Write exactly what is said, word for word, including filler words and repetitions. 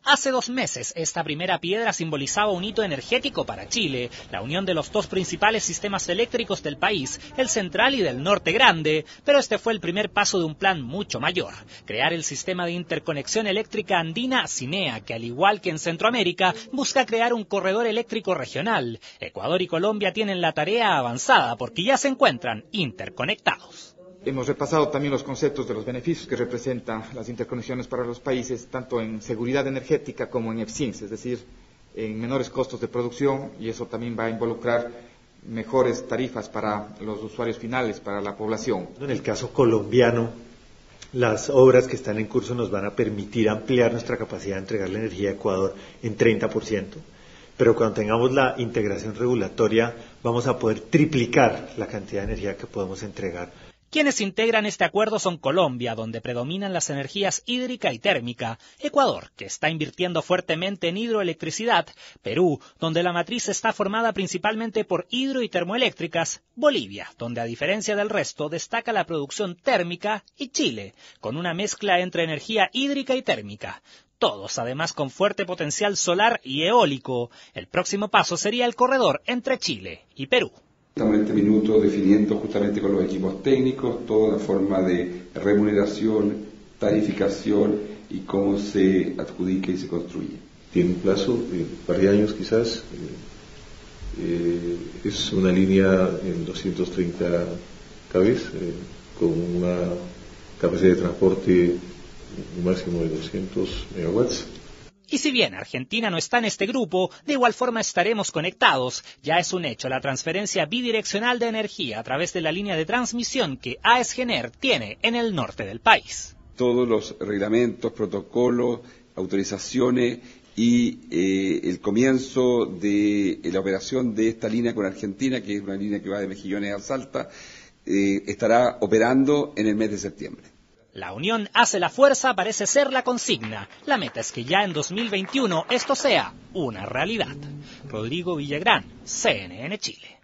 Hace dos meses, esta primera piedra simbolizaba un hito energético para Chile, la unión de los dos principales sistemas eléctricos del país, el central y del norte grande, pero este fue el primer paso de un plan mucho mayor, crear el sistema de interconexión eléctrica andina CINEA, que al igual que en Centroamérica, busca crear un corredor eléctrico regional. Ecuador y Colombia tienen la tarea avanzada porque ya se encuentran interconectados. Hemos repasado también los conceptos de los beneficios que representan las interconexiones para los países, tanto en seguridad energética como en eficiencia, es decir, en menores costos de producción, y eso también va a involucrar mejores tarifas para los usuarios finales, para la población. En el caso colombiano, las obras que están en curso nos van a permitir ampliar nuestra capacidad de entregar la energía a Ecuador en treinta por ciento. Pero cuando tengamos la integración regulatoria, vamos a poder triplicar la cantidad de energía que podemos entregar. Quienes integran este acuerdo son Colombia, donde predominan las energías hídrica y térmica, Ecuador, que está invirtiendo fuertemente en hidroelectricidad, Perú, donde la matriz está formada principalmente por hidro y termoeléctricas, Bolivia, donde a diferencia del resto destaca la producción térmica, y Chile, con una mezcla entre energía hídrica y térmica. Todos, además, con fuerte potencial solar y eólico. El próximo paso sería el corredor entre Chile y Perú. Estamos en este minuto definiendo justamente con los equipos técnicos toda la forma de remuneración, tarificación y cómo se adjudica y se construye. Tiene un plazo de un par de años quizás. Eh, eh, es una línea en doscientos treinta kV eh, con una capacidad de transporte un máximo de doscientos megawatts. Y si bien Argentina no está en este grupo, de igual forma estaremos conectados. Ya es un hecho la transferencia bidireccional de energía a través de la línea de transmisión que AESGener tiene en el norte del país. Todos los reglamentos, protocolos, autorizaciones y eh, el comienzo de la operación de esta línea con Argentina, que es una línea que va de Mejillones a Salta, eh, estará operando en el mes de septiembre. La unión hace la fuerza parece ser la consigna. La meta es que ya en dos mil veintiuno esto sea una realidad. Rodrigo Villagrán, C N N Chile.